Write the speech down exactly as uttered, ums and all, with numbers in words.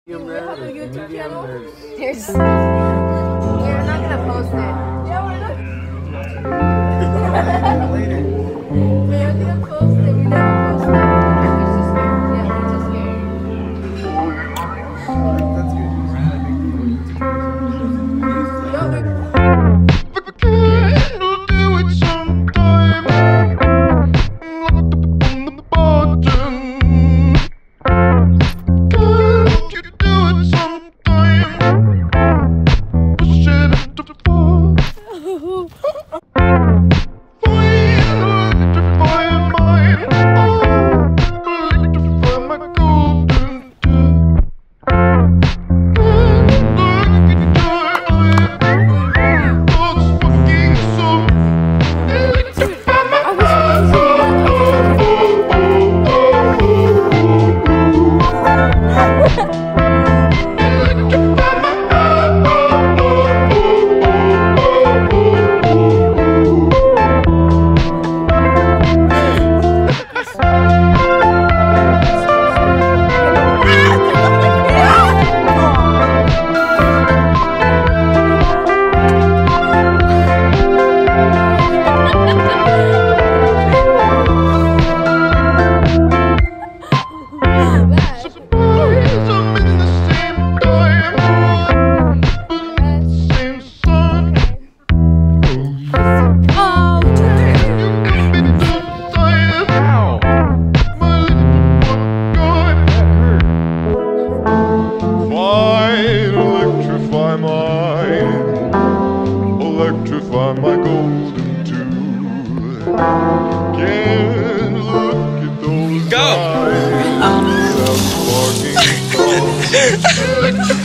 You have a YouTube channel? There's, we're not gonna post it. Yeah, we're not. We're gonna post it. We never post it. It's just, yeah, it's just here. That's good. No, we electrify my golden tooth. Can't look at those Go. eyes without sparking thoughts.